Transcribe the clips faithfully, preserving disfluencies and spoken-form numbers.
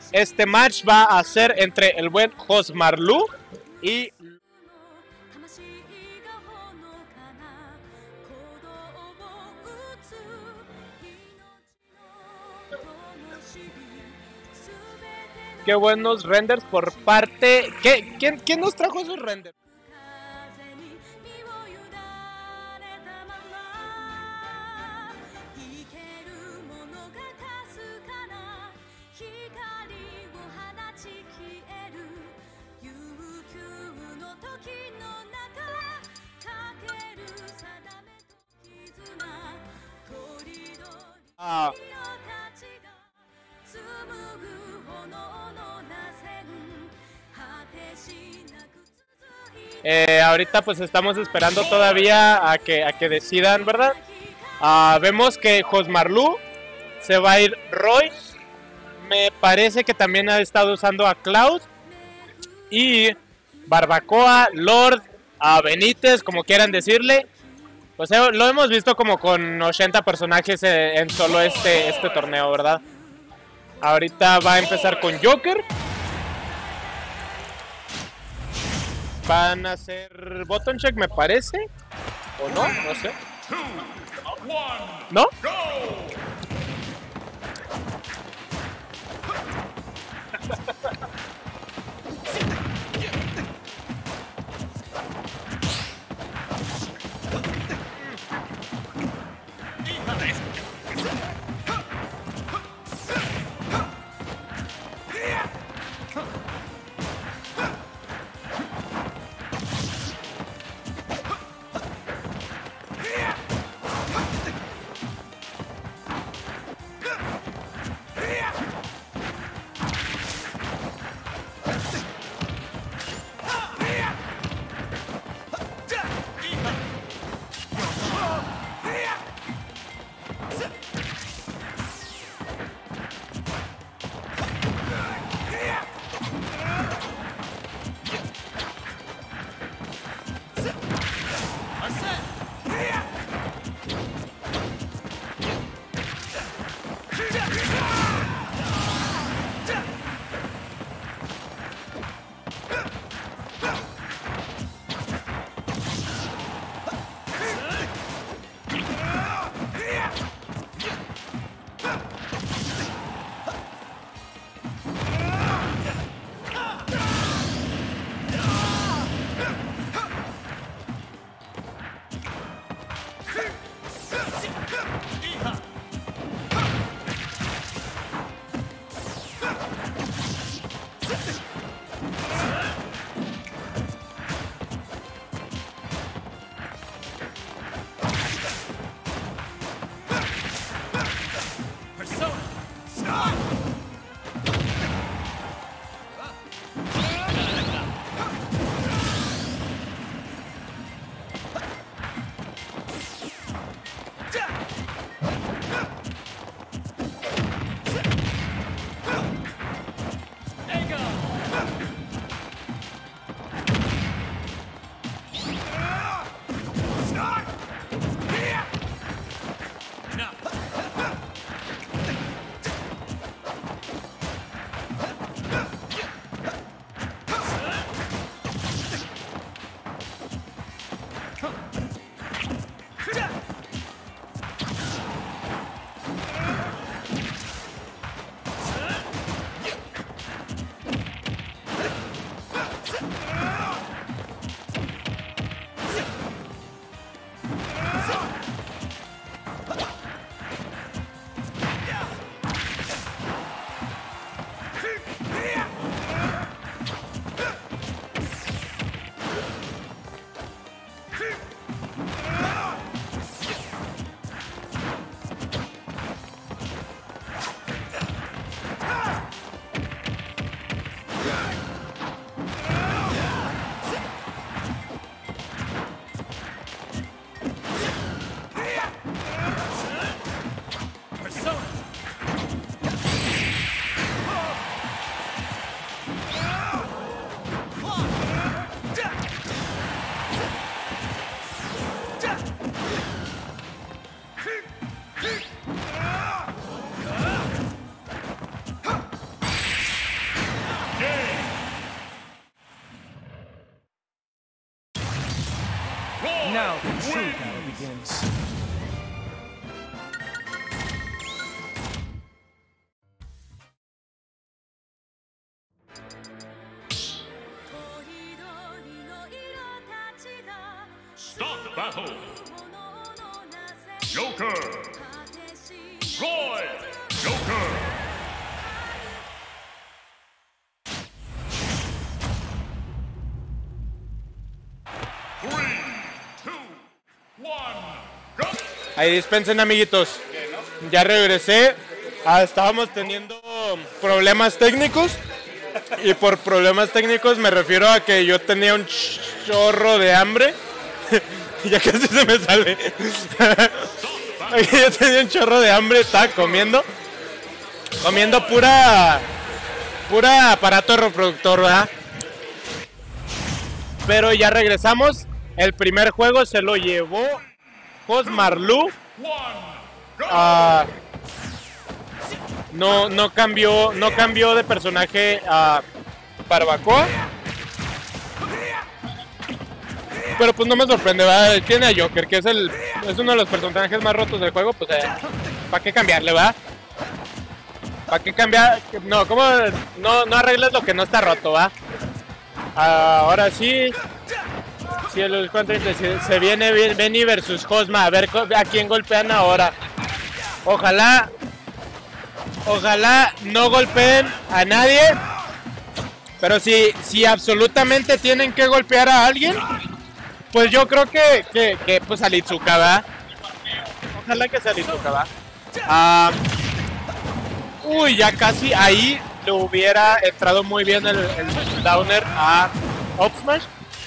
Este match va a ser entre el buen Josmarlu y... Qué buenos renders por parte... ¿Qué? ¿Quién, ¿Quién nos trajo esos renders? Ah. Eh, ahorita pues estamos esperando todavía a que, a que decidan, ¿verdad? Ah, vemos que Josmarlu se va a ir Roy. Me parece que también ha estado usando a Cloud. Y Barbacoa, Lord, a Benítez, como quieran decirle. Pues eh, lo hemos visto como con ochenta personajes en, en solo este, este torneo, ¿verdad? Ahorita va a empezar con Joker. Van a hacer button check, me parece. ¿O no? No sé. ¿No? Now the true battle begins. Stop battle! Joker! Roy! Joker! Three, two, one, go! Ahí dispensen, amiguitos. Ya regresé. Ah, estábamos teniendo problemas técnicos. Y por problemas técnicos me refiero a que yo tenía un chorro de hambre. Ya casi se me sale. Yo tenía un chorro de hambre, estaba comiendo. Comiendo pura Pura aparato reproductor, ¿verdad? Pero ya regresamos. El primer juego se lo llevó Cosmarlu. Uh, no, no cambió, no cambió de personaje a Barbacoa. Pero pues no me sorprende, ¿verdad? Tiene a Joker, que es el es uno de los personajes más rotos del juego, pues eh, ¿para qué cambiarle, va? ¿Para qué cambiar? No, ¿cómo? No, no arregles lo que no está roto, ¿va? Ahora sí. Sí, el se, se viene Benny versus Cosma. A ver a quién golpean ahora. Ojalá. Ojalá no golpeen a nadie. Pero si, si absolutamente tienen que golpear a alguien, pues yo creo que, que, que pues a Litsuka, ¿va? Ojalá que sea Litsuka, ¿va? Ah, uy, ya casi ahí le hubiera entrado muy bien el, el downer a Up Smash.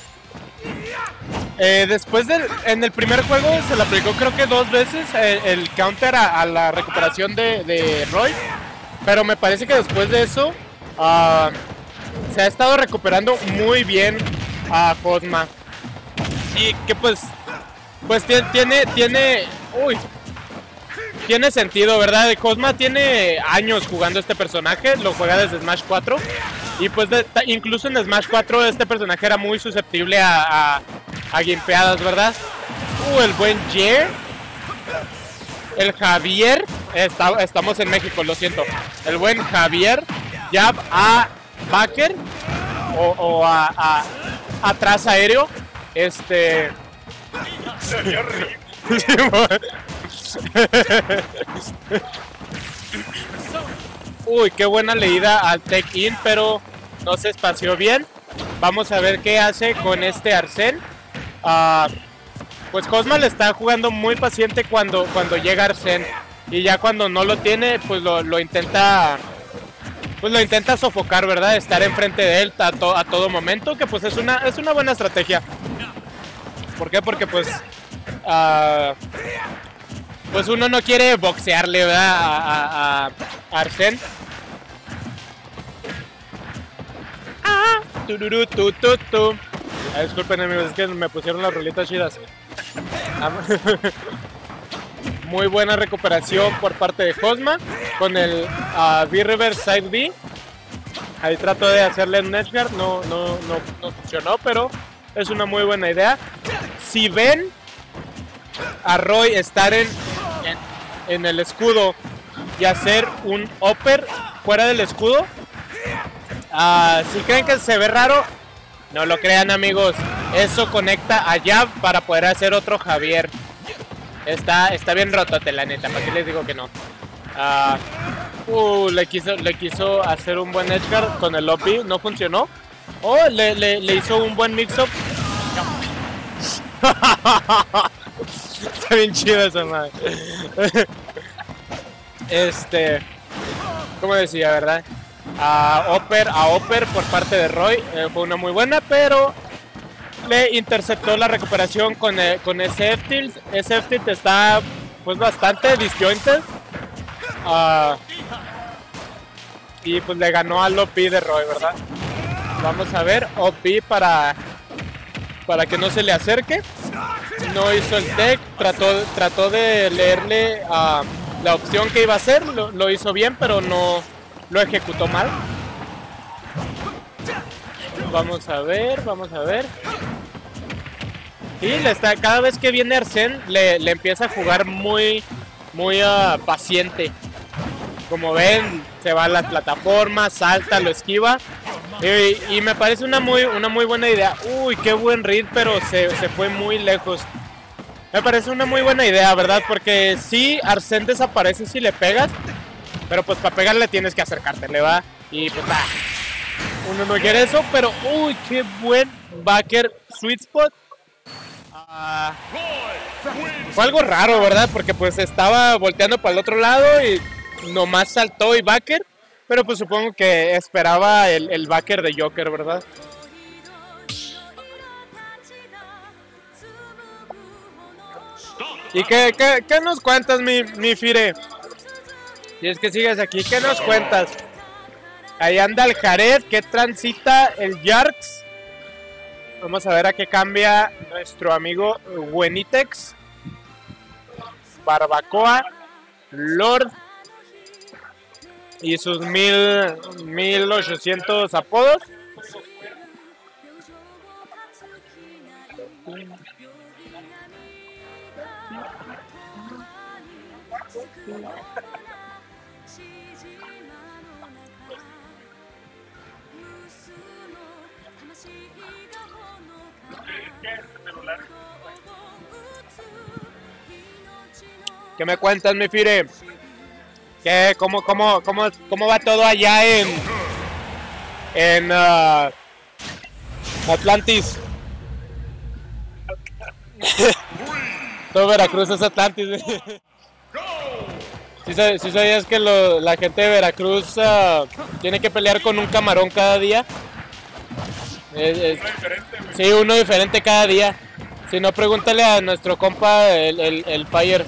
Eh, después del, en el primer juego se le aplicó creo que dos veces el, el counter a, a la recuperación de, de Roy. Pero me parece que después de eso uh, se ha estado recuperando muy bien a Cosma. Y que pues, pues tiene, tiene, tiene, uy, tiene sentido, ¿verdad? Cosma tiene años jugando este personaje, lo juega desde Smash cuatro. Y pues de, incluso en Smash cuatro este personaje era muy susceptible a, a, a gimpeadas, ¿verdad? Uh, el buen Jer. El Javier. Está, estamos en México, lo siento. El buen Javier. Jab a backer. O, o a, a atrás aéreo. Este... Uy, qué buena leída al Tech In, pero no se espació bien. Vamos a ver qué hace con este Arsene. Uh, pues Cosma le está jugando muy paciente cuando, cuando llega Arsene. Y ya cuando no lo tiene, pues lo, lo intenta... Pues lo intenta sofocar, ¿verdad? Estar enfrente de él a, to, a todo momento, que pues es una, es una buena estrategia. ¿Por qué? Porque pues... Uh, pues uno no quiere boxearle, ¿verdad? A, a, a Arsene. Ah, tururú, tu, tu, tu. Ah, disculpen, amigos, es que me pusieron las rolitas chidas. Muy buena recuperación por parte de Cosma con el uh, B-Reverse Side B. Ahí trato de hacerle un edge guard, no, no, no, no funcionó, pero es una muy buena idea. Si ven a Roy estar en, en, en el escudo y hacer un upper fuera del escudo, uh, si creen que se ve raro, no lo crean, amigos. Eso conecta a Jab para poder hacer otro Javier. Está, está bien rotote, la neta, ¿para qué les digo que no? Uh, uh, le, quiso, le quiso hacer un buen edge guard con el lobby, no funcionó. Oh, le, le, le hizo un buen mix-up. Está bien chido esa madre. Este, como decía, ¿verdad? A Upper, a Upper por parte de Roy, eh, fue una muy buena, pero le interceptó la recuperación con, eh, con ese F-Tilt. Ese F-Tilt está pues bastante disjointed. Uh, y pues le ganó al O P de Roy, ¿verdad? Vamos a ver, O P para, para que no se le acerque. No hizo el tech, trató, trató de leerle uh, la opción que iba a hacer, lo, lo hizo bien, pero no lo ejecutó mal. Vamos a ver, vamos a ver. Y le está, cada vez que viene Arsene le, le empieza a jugar muy, muy uh, paciente. Como ven, se va a la plataforma, salta, lo esquiva. Y, y me parece una muy, una muy buena idea. Uy, qué buen read, pero se, se fue muy lejos. Me parece una muy buena idea, ¿verdad? Porque sí, Arsene desaparece si le pegas. Pero pues para pegarle tienes que acercarte, le va. Y pues ah, uno no quiere eso, pero uy, qué buen backer sweet spot. Uh, fue algo raro, ¿verdad? Porque pues estaba volteando para el otro lado y nomás saltó y backer. Pero pues supongo que esperaba el, el backer de Joker, ¿verdad? ¿Y qué, qué, qué nos cuentas, mi, mi Fire? Si es que sigues aquí, ¿qué nos cuentas? Ahí anda el Jared, que transita el Yarks. Vamos a ver a qué cambia nuestro amigo Wenitex. Barbacoa, Lord y sus mil, mil ochocientos apodos. ¿Qué me cuentas, mi Fire? ¿Qué, cómo, cómo, cómo, ¿Cómo va todo allá en, en uh, Atlantis? Todo Veracruz es Atlantis. ¿Sí, sí sabías que lo, la gente de Veracruz uh, tiene que pelear con un camarón cada día? Es, es, sí, uno diferente cada día. Si no, pregúntale a nuestro compa, el, el, el Fire.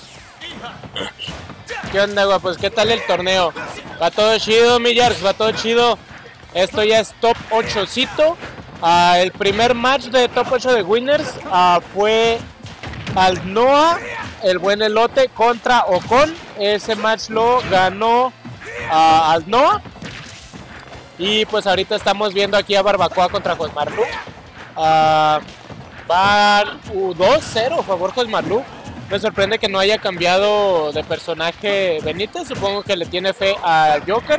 ¿Qué onda, güey? Pues, ¿qué tal el torneo? Va todo chido, mi Yarks, va todo chido. Esto ya es top ochocito. Uh, el primer match de top ocho de Winners uh, fue Alnoa, el buen elote, contra Ocon. Ese match lo ganó uh, Alnoa. Y pues ahorita estamos viendo aquí a Barbacoa contra Josmarlu. Uh, va uh, dos cero a favor Josmarlu. Me sorprende que no haya cambiado de personaje Benítez. Supongo que le tiene fe a Joker.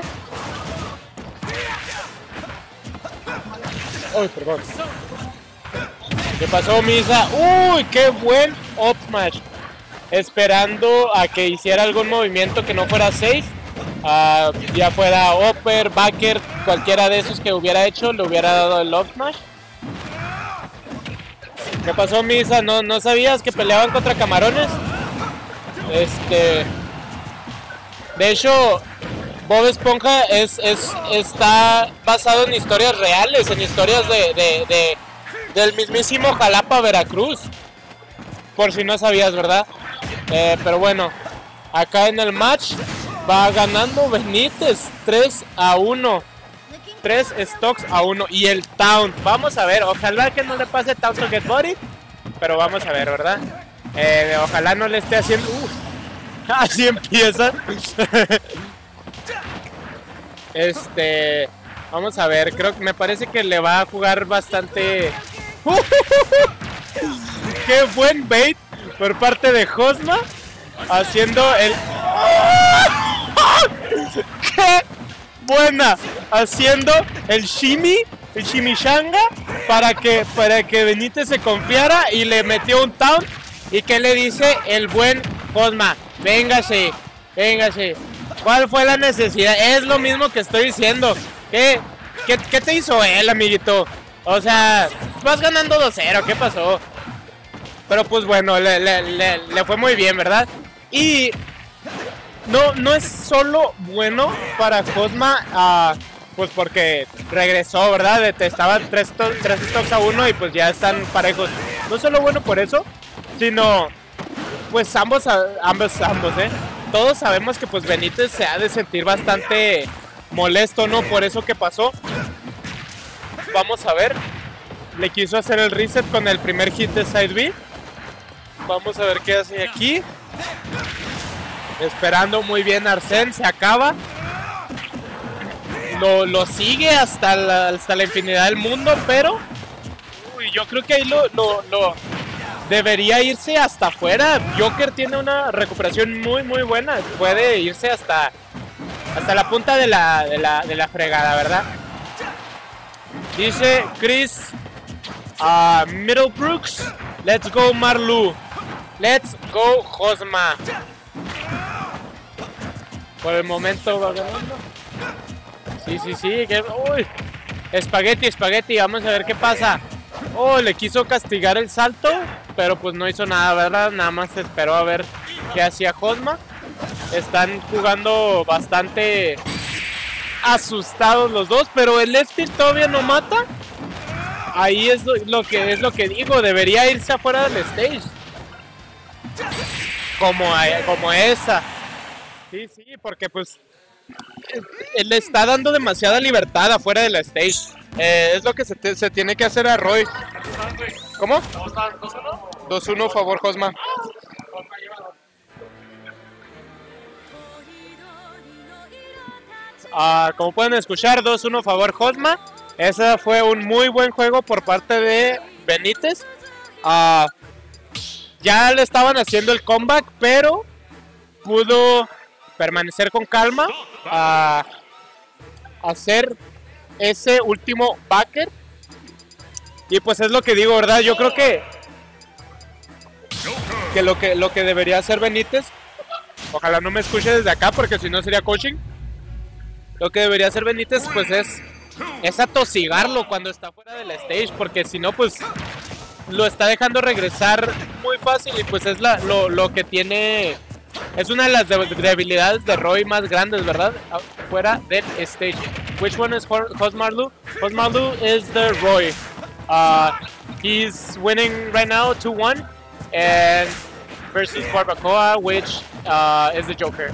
Uy, perdón. ¿Qué pasó, Misa? Uy, qué buen up smash. Esperando a que hiciera algún movimiento que no fuera safe. Uh, ya fuera upper, backer, cualquiera de esos que hubiera hecho, le hubiera dado el up smash. ¿Qué pasó, Misa? ¿No, ¿No sabías que peleaban contra camarones? Este... De hecho, Bob Esponja es, es, está basado en historias reales, en historias de, de, de, del mismísimo Jalapa, Veracruz. Por si no sabías, ¿verdad? Eh, pero bueno, acá en el match va ganando Benítez tres a uno. tres stocks a uno y el Taunt. Vamos a ver, ojalá que no le pase Taunt to Get Body, pero vamos a ver, ¿verdad? Eh, ojalá no le esté haciendo... Uh, así empieza. Este... Vamos a ver, creo que me parece que le va a jugar bastante... Uh, ¡Qué buen bait por parte de Josma! Haciendo el... ¡Qué buena! Haciendo el shimmy, el chimichanga, para que, para que Benítez se confiara y le metió un taunt. ¿Y qué le dice el buen Josma? Véngase, véngase. ¿Cuál fue la necesidad? Es lo mismo que estoy diciendo. ¿Qué, qué, qué te hizo él, amiguito? O sea, vas ganando dos cero, ¿qué pasó? Pero pues bueno, le, le, le, le fue muy bien, ¿verdad? Y... No, no es solo bueno para Josma, uh, pues porque regresó, ¿verdad? Estaban tres, tres stocks a uno y pues ya están parejos. No es solo bueno por eso, sino pues ambos, ambos, ambos, ¿eh? Todos sabemos que pues Benítez se ha de sentir bastante molesto, ¿no? Por eso que pasó. Vamos a ver. Le quiso hacer el reset con el primer hit de Side B. Vamos a ver qué hace aquí. Esperando muy bien Arsene, se acaba. Lo, lo sigue hasta la, hasta la infinidad del mundo, pero... Uy, yo creo que ahí lo, lo, lo, debería irse hasta afuera. Joker tiene una recuperación muy muy buena. Puede irse hasta hasta la punta de la, de la, de la fregada, ¿verdad? Dice Chris uh, Middlebrooks, let's go Marlu, let's go Josma. Por el momento va ganando. Sí, sí, sí. Que, uy. Espagueti, espagueti. Vamos a ver qué pasa. Oh, le quiso castigar el salto, pero pues no hizo nada, ¿verdad? Nada más esperó a ver qué hacía Josma. Están jugando bastante asustados los dos, pero el left todavía no mata. Ahí es lo que es lo que digo. Debería irse afuera del stage. Como, como esa. Sí, sí, porque pues le está dando demasiada libertad afuera de la stage. Eh, es lo que se, te, se tiene que hacer a Roy. ¿Cómo? dos uno favor Josma. Uh, como pueden escuchar, dos uno favor Josma. Ese fue un muy buen juego por parte de Benítez. Uh, ya le estaban haciendo el comeback, pero pudo permanecer con calma a hacer ese último backer. Y pues es lo que digo, ¿verdad? Yo creo que que lo que lo que debería hacer Benítez, ojalá no me escuche desde acá porque si no sería coaching. Lo que debería hacer Benítez pues es es atosigarlo cuando está fuera del stage, porque si no pues lo está dejando regresar muy fácil y pues es la, lo, lo que tiene. Es una de las debilidades de Roy más grandes, ¿verdad? Fuera del stage. Which one is Josmarlu? Josmarlu is the Roy. Uh, he's winning right now two one. And versus Barbacoa, which uh, is the Joker.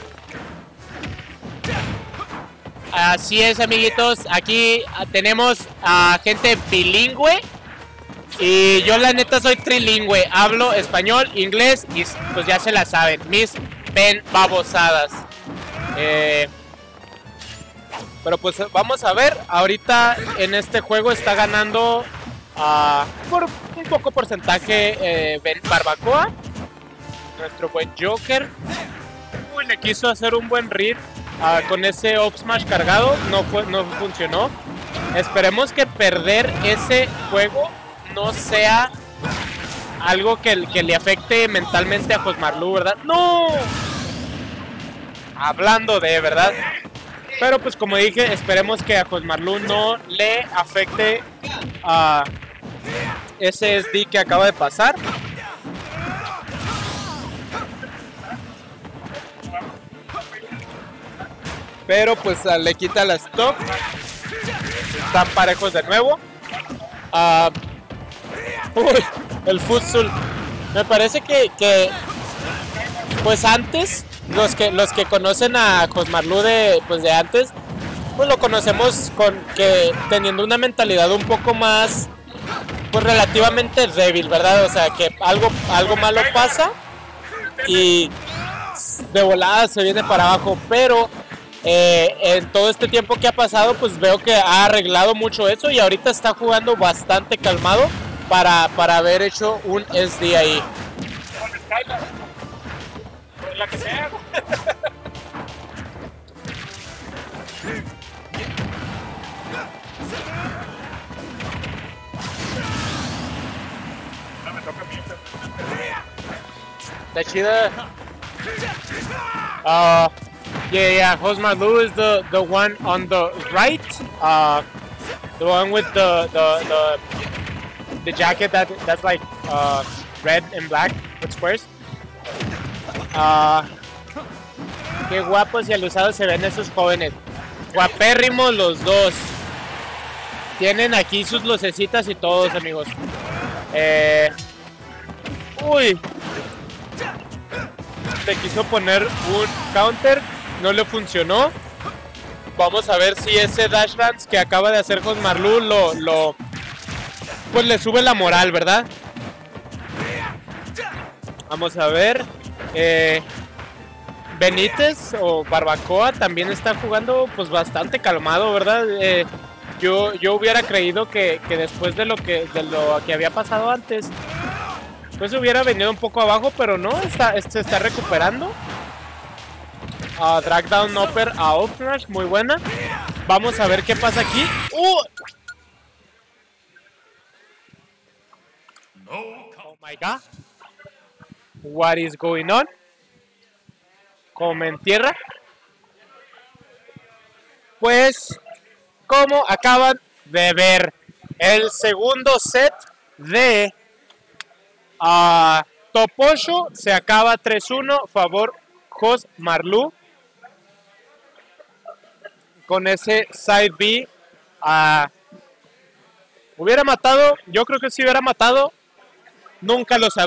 Así es, amiguitos. Aquí tenemos a gente bilingüe. Y yo la neta soy trilingüe, hablo español, inglés y pues ya se la saben, mis pen babosadas. Eh, pero pues vamos a ver, ahorita en este juego está ganando uh, por un poco porcentaje eh, Ben Barbacoa, nuestro buen Joker. Uy, le quiso hacer un buen read uh, con ese up smash cargado, no, fue, no funcionó. Esperemos que perder ese juego no sea algo que, que le afecte mentalmente a Josmarlu, ¿verdad? ¡No! Hablando de, ¿verdad? Pero pues como dije, esperemos que a Josmarlu no le afecte a ese S D que acaba de pasar. Pero pues le quita la stop. Están parejos de nuevo. Uh, Uy, el futsal. Me parece que, que pues antes los que los que conocen a Josmarlu de pues de antes, pues lo conocemos con que teniendo una mentalidad un poco más pues relativamente débil, ¿verdad? O sea, que algo algo malo pasa y de volada se viene para abajo, pero eh, en todo este tiempo que ha pasado, pues veo que ha arreglado mucho eso y ahorita está jugando bastante calmado. Para, para haber hecho un S D ahí. La que sea. Está chida. Uh, yeah, yeah. Josmarlu is the the one on the right. Uh, the one with the the the. The jacket that that's like uh, red and black with squares. Uh, qué guapos y alusados se ven esos jóvenes. Guapérrimos los dos. Tienen aquí sus lucecitas y todos, amigos. Eh, uy. Le quiso poner un counter, no le funcionó. Vamos a ver si ese dash dance que acaba de hacer Josmarlu lo lo pues le sube la moral, ¿verdad? Vamos a ver. Eh, Benítez o Barbacoa también está jugando pues bastante calmado, ¿verdad? Eh, yo, yo hubiera creído que, que después de lo que, de lo que había pasado antes, Pues hubiera venido un poco abajo, pero no, está, se está recuperando. Uh, drag down upper a up smash, muy buena. Vamos a ver qué pasa aquí. ¡Uh! Oh my god. What is going on? Como en tierra. Pues, como acaban de ver, el segundo set de uh, Top ocho se acaba tres uno, favor Josmarlu. Con ese side B, uh, hubiera matado, yo creo que si hubiera matado, nunca lo sabía.